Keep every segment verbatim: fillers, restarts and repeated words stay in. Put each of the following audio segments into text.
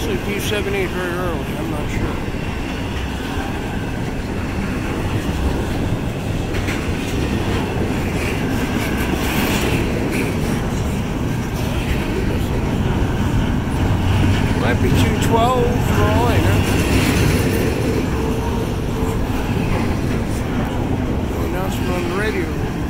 Actually, D seventy-eight very early. I'm not sure. Might be two twelve for all I know. No announcement on the radio.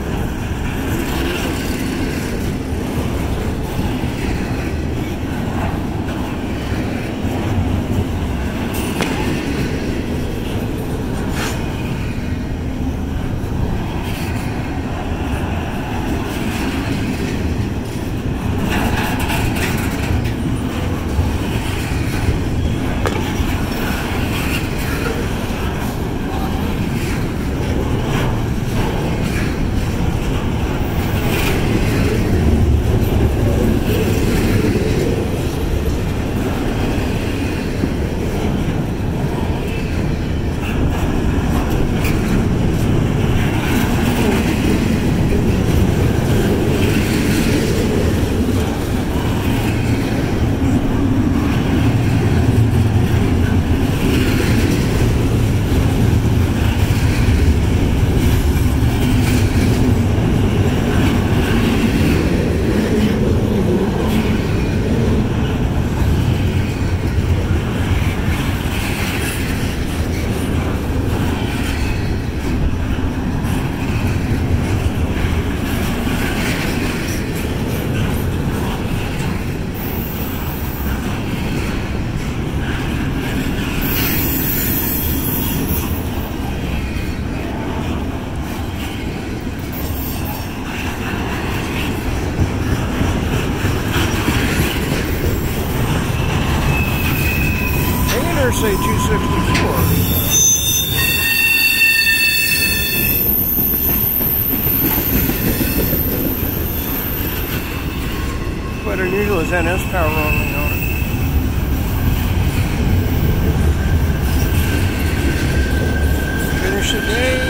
Say two sixty-four. Quite unusual is N S power only on it. Finish the day.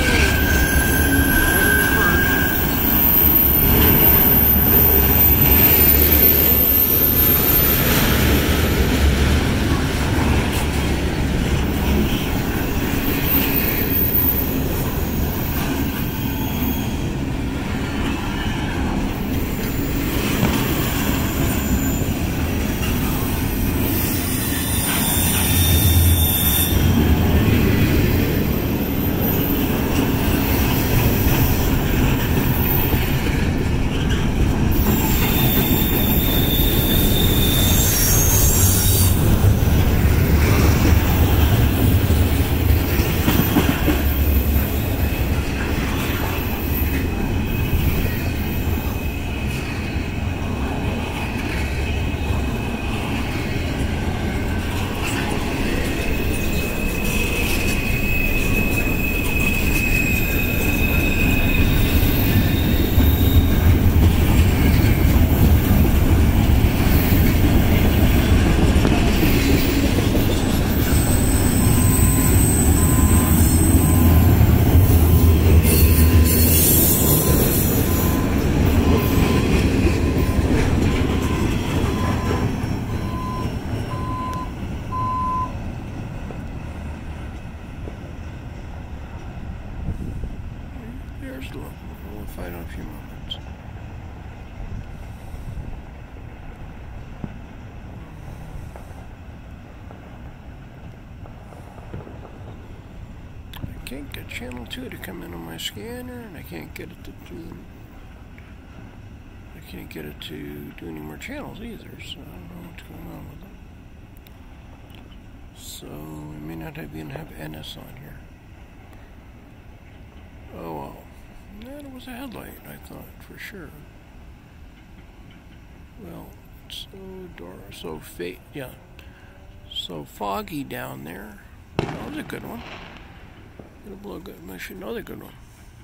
There's the local. We'll fight in a few moments. I can't get channel two to come in on my scanner, and I can't get it to do. I can't get it to do any more channels either, so I don't know what's going on with it. So we may not even have N S on here. Oh well. That was a headlight, I thought, for sure. Well, it's so dark, so fate, yeah, so foggy down there. That was a good one. Gonna blow good. I should know the good one.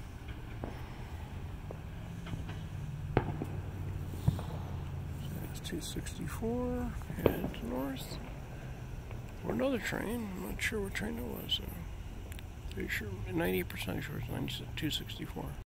So two sixty-four, head north. Or another train. I'm not sure what train it was. So. Pretty sure, ninety percent sure it's two sixty-four.